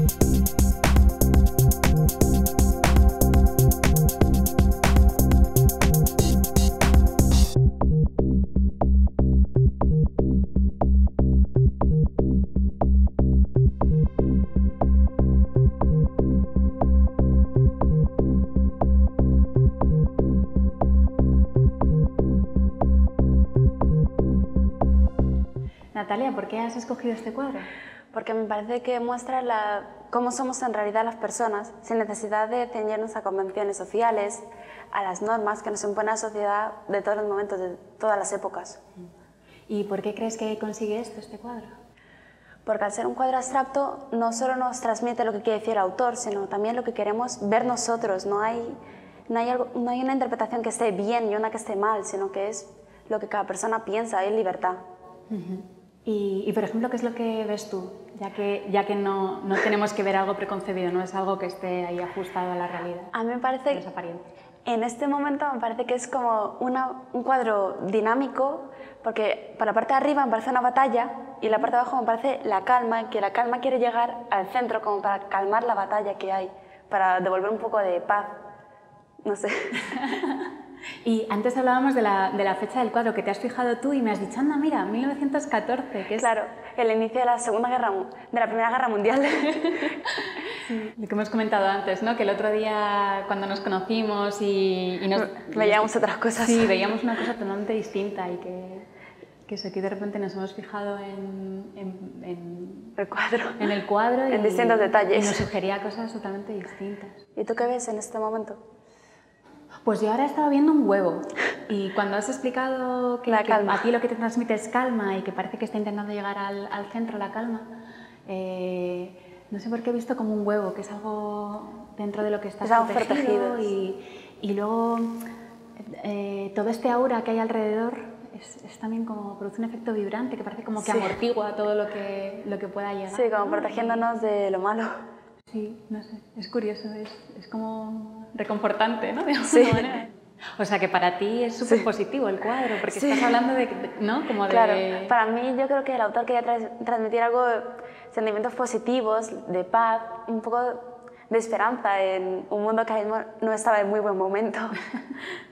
Natalia, ¿por qué has escogido este cuadro? Porque me parece que muestra cómo somos en realidad las personas, sin necesidad de ceñirnos a convenciones sociales, a las normas que nos impone la sociedad de todos los momentos, de todas las épocas. ¿Y por qué crees que consigue esto, este cuadro? Porque al ser un cuadro abstracto no solo nos transmite lo que quiere decir el autor, sino también lo que queremos ver nosotros. No hay una interpretación que esté bien y una que esté mal, sino que es lo que cada persona piensa, hay libertad. Y, por ejemplo, ¿qué es lo que ves tú? Ya que no tenemos que ver algo preconcebido, no es algo que esté ahí ajustado a la realidad. A mí me parece, en este momento me parece que es como un cuadro dinámico, porque por la parte de arriba me parece una batalla y la parte de abajo me parece la calma, que la calma quiere llegar al centro como para calmar la batalla que hay, para devolver un poco de paz, no sé. Y antes hablábamos de la fecha del cuadro, que te has fijado tú y me has dicho, anda, mira, 1914, que es... Claro, el inicio de la Primera Guerra Mundial. Sí, lo que hemos comentado antes, ¿no? Que el otro día cuando nos conocimos y veíamos otras cosas. Sí, veíamos una cosa totalmente distinta y que eso, que de repente nos hemos fijado en el cuadro en distintos detalles. Y nos sugería cosas totalmente distintas. ¿Y tú qué ves en este momento? Pues yo ahora he estado viendo un huevo y cuando has explicado que a ti lo que te transmite es calma y que parece que está intentando llegar al centro, la calma, no sé por qué he visto como un huevo, que es algo dentro de lo que estás protegido y luego todo este aura que hay alrededor es también como produce un efecto vibrante que parece como que amortigua todo lo que pueda llegar. Sí, como protegiéndonos de lo malo. Sí, no sé, es curioso, es como reconfortante, ¿no? De alguna manera. O sea que para ti es súper positivo el cuadro, porque estás hablando ¿no? Como de... Claro, para mí yo creo que el autor quería transmitir algo, sentimientos positivos, de paz, un poco de esperanza en un mundo que no estaba en muy buen momento.